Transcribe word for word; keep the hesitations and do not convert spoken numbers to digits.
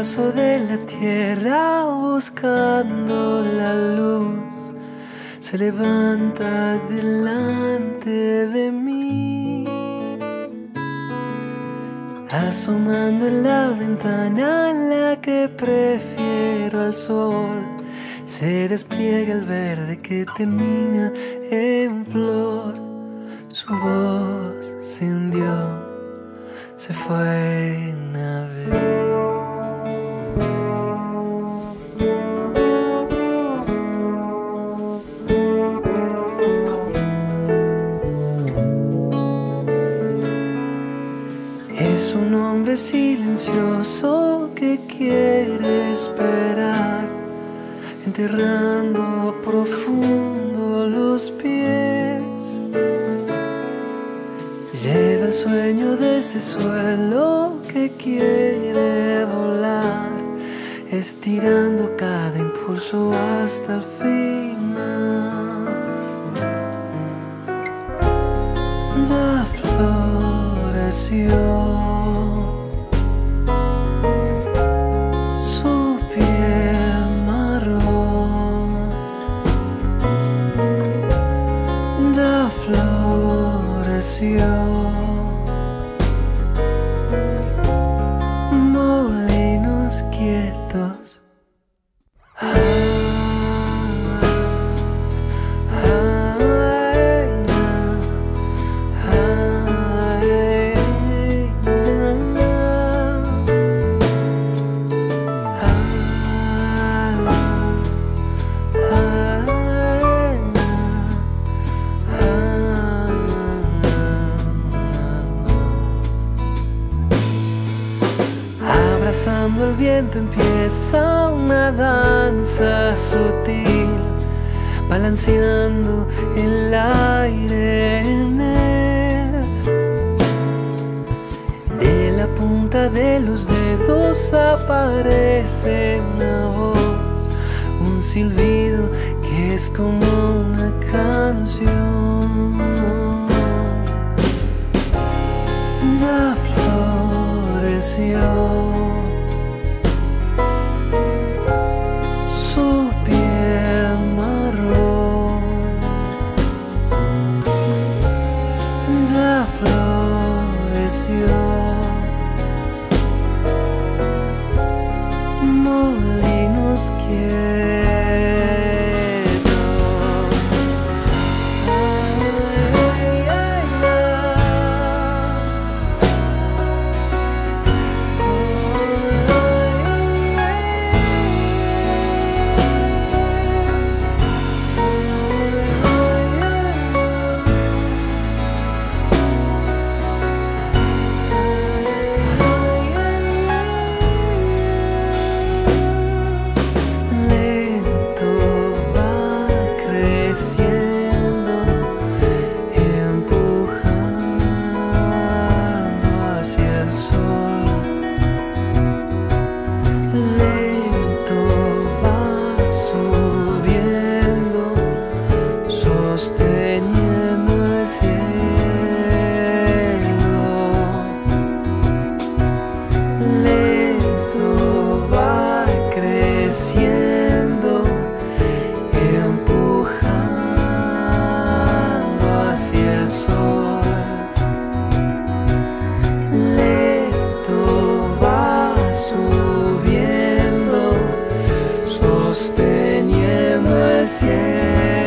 ocaso de la tierra buscando la luz se levanta delante de mí, asomando en la ventana la que prefiero al sol. Se despliega el verde que termina en flor. Su voz se hundió, se fue una vez. Es un hombre silencioso que quiere esperar, enterrando profundo los pies. Lleva el sueño de ese suelo que quiere volar, estirando cada impulso hasta el final. Ya floreció su piel marrón, ya floreció molinos quietos. Abrazando el viento empieza una danza sutil, balanceando el aire en él. De la punta de los dedos aparece una voz, un silbido que es como una canción. Ya floreció su piel marrón, ya floreció molinos quietos. Sosteniendo el cielo.